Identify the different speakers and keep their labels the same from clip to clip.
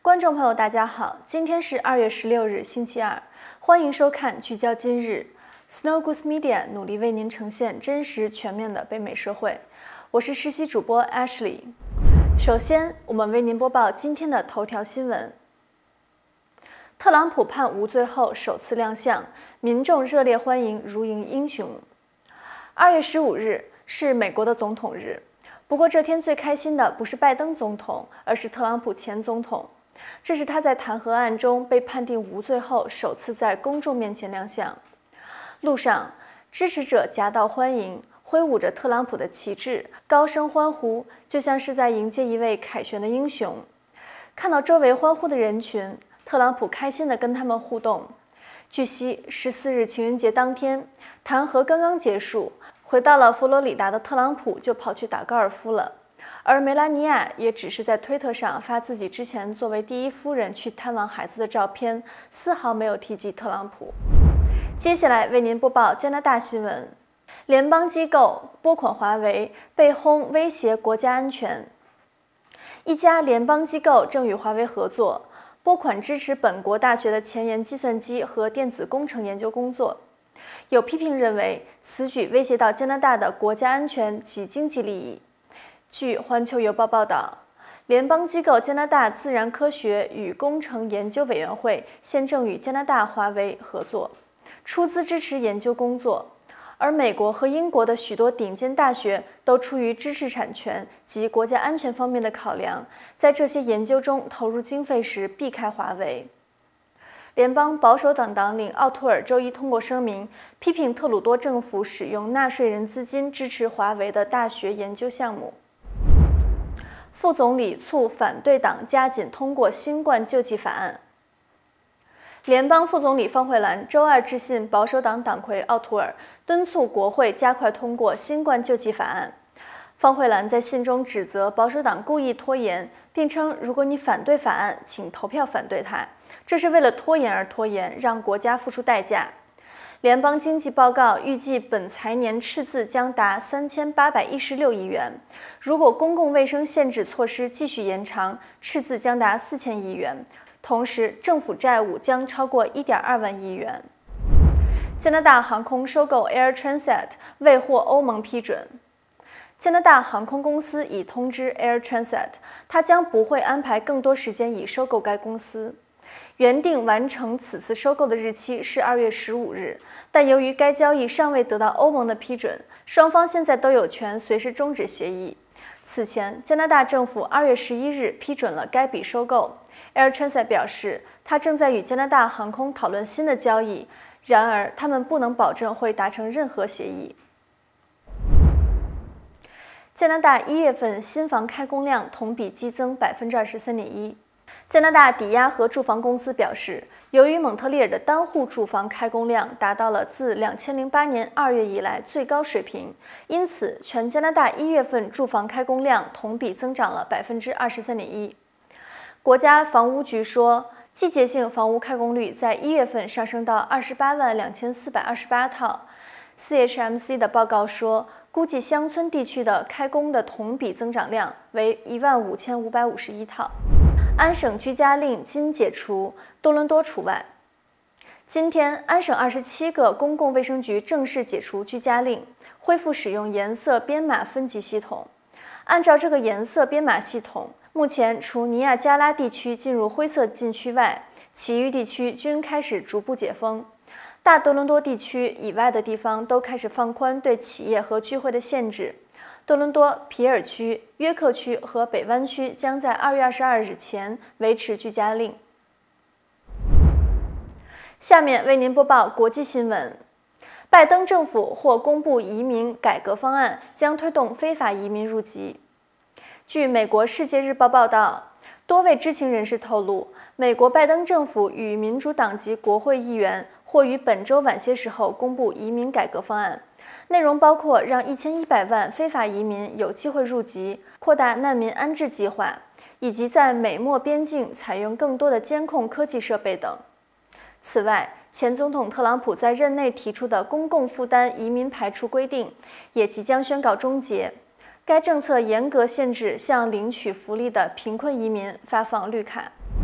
Speaker 1: 观众朋友，大家好，今天是2月16日，星期二，欢迎收看聚焦今日。Snow Goose Media 努力为您呈现真实全面的北美社会，我是实习主播 Ashley。首先，我们为您播报今天的头条新闻。特朗普判无罪后首次亮相，民众热烈欢迎，如迎英雄。2月15日是美国的总统日，不过这天最开心的不是拜登总统，而是特朗普前总统。这是他在弹劾案中被判定无罪后首次在公众面前亮相。路上，支持者夹道欢迎，挥舞着特朗普的旗帜，高声欢呼，就像是在迎接一位凯旋的英雄。看到周围欢呼的人群，特朗普开心地跟他们互动。据悉，14日情人节当天，弹劾刚刚结束，回到了佛罗里达的特朗普就跑去打高尔夫了。而梅拉尼亚也只是在推特上发自己之前作为第一夫人去探望孩子的照片，丝毫没有提及特朗普。接下来为您播报加拿大新闻：联邦机构拨款华为，被轰威胁国家安全。一家联邦机构正与华为合作，拨款支持本国大学的前沿计算机和电子工程研究工作。有批评认为，此举威胁到加拿大的国家安全及经济利益。据《环球邮报》报道，联邦机构加拿大自然科学与工程研究委员会现正与加拿大华为合作，出资支持研究工作。而美国和英国的许多顶尖大学都出于知识产权及国家安全方面的考量，在这些研究中投入经费时避开华为。联邦保守党党领奥托尔周一通过声明，批评特鲁多政府使用纳税人资金支持华为的大学研究项目。副总理促反对党加紧通过新冠救济法案。联邦副总理方慧兰周二致信保守党党魁奥图尔，敦促国会加快通过新冠救济法案。方慧兰在信中指责保守党故意拖延，并称如果你反对法案，请投票反对它，这是为了拖延而拖延，让国家付出代价。联邦经济报告预计本财年赤字将达3816亿元，如果公共卫生限制措施继续延长，赤字将达4000亿元，同时政府债务将超过1.2万亿元。加拿大航空收购 Air Transat 未获欧盟批准。加拿大航空公司已通知 Air Transat， 它将不会安排更多时间以收购该公司。原定完成此次收购的日期是2月15日，但由于该交易尚未得到欧盟的批准，双方现在都有权随时终止协议。此前，加拿大政府2月11日批准了该笔收购。Air Transat 表示，它正在与加拿大航空讨论新的交易，然而他们不能保证会达成任何协议。加拿大1月份新房开工量同比激增23.1%。加拿大抵押和住房公司表示，由于蒙特利尔的单户住房开工量达到了自2008年2月以来最高水平，因此全加拿大1月份住房开工量同比增长了23.1%。国家房屋局说，季节性房屋开工率在1月份上升到282428套。CHMC 的报告说，估计乡村地区的开工的同比增长量为15551套。安省居家令今解除，多伦多除外。今天，安省27个公共卫生局正式解除居家令，恢复使用颜色编码分级系统。按照这个颜色编码系统，目前除尼亚加拉地区进入灰色禁区外，其余地区均开始逐步解封。大多伦多地区以外的地方都开始放宽对企业和聚会的限制。多伦多、皮尔区、约克区和北湾区将在2月22日前维持居家令。下面为您播报国际新闻：拜登政府或公布移民改革方案，将推动非法移民入籍。据美国《世界日报》报道，多位知情人士透露，美国拜登政府与民主党籍国会议员或于本周晚些时候公布移民改革方案。内容包括让1100万非法移民有机会入籍，扩大难民安置计划，以及在美墨边境采用更多的监控科技设备等。此外，前总统特朗普在任内提出的公共负担移民排除规定也即将宣告终结。该政策严格限制向领取福利的贫困移民发放绿卡。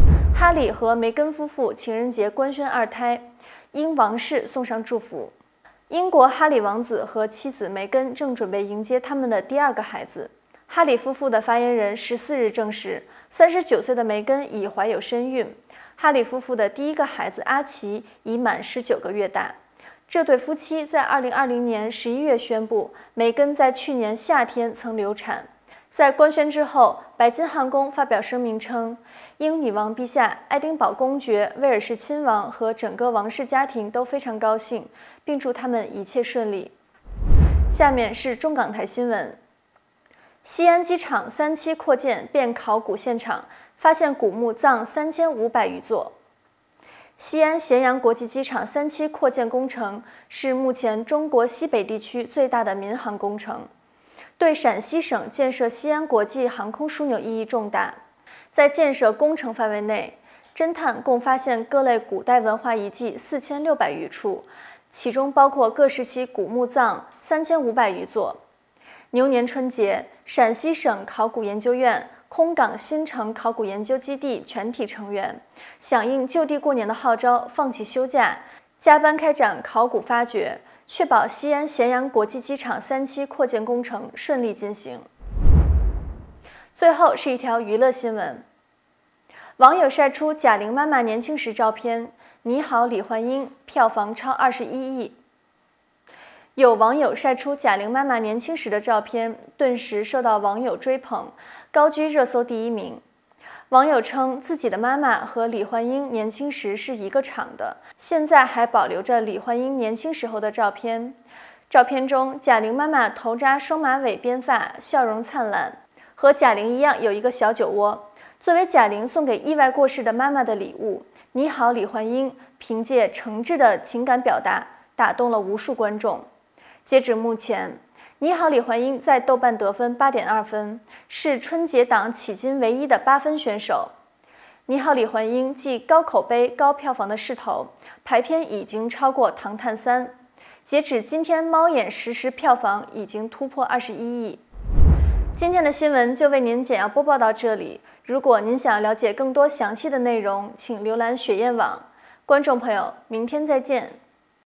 Speaker 1: 哈里和梅根夫妇情人节官宣二胎，英王室送上祝福。英国哈里王子和妻子梅根正准备迎接他们的第2个孩子。哈里夫妇的发言人14日证实，39岁的梅根已怀有身孕。哈里夫妇的第1个孩子阿奇已满19个月大。这对夫妻在2020年11月宣布，梅根在去年夏天曾流产。在官宣之后，白金汉宫发表声明称，英女王陛下、爱丁堡公爵、威尔士亲王和整个王室家庭都非常高兴，并祝他们一切顺利。下面是中港台新闻。西安机场3期扩建变考古现场，发现古墓葬3500余座。西安咸阳国际机场3期扩建工程是目前中国西北地区最大的民航工程，对陕西省建设西安国际航空枢纽意义重大。在建设工程范围内，侦探共发现各类古代文化遗迹4600余处，其中包括各时期古墓葬3500余座。牛年春节，陕西省考古研究院空港新城考古研究基地全体成员响应就地过年的号召，放弃休假，加班开展考古发掘，确保西安咸阳国际机场3期扩建工程顺利进行。最后是一条娱乐新闻，网友晒出贾玲妈妈年轻时照片，你好李焕英票房超21亿。有网友晒出贾玲妈妈年轻时的照片，顿时受到网友追捧，高居热搜第1名。网友称自己的妈妈和李焕英年轻时是一个厂的，现在还保留着李焕英年轻时候的照片。照片中，贾玲妈妈头扎双马尾编发，笑容灿烂，和贾玲一样有一个小酒窝。作为贾玲送给意外过世的妈妈的礼物，你好李焕英凭借诚挚的情感表达，打动了无数观众。截止目前，你好李焕英在豆瓣得分8.2分，是春节档迄今唯一的8分选手。你好李焕英继高口碑、高票房的势头，排片已经超过《唐探3》。截止今天，猫眼实时票房已经突破21亿。今天的新闻就为您简要播报到这里。如果您想了解更多详细的内容，请浏览雪燕网。观众朋友，明天再见。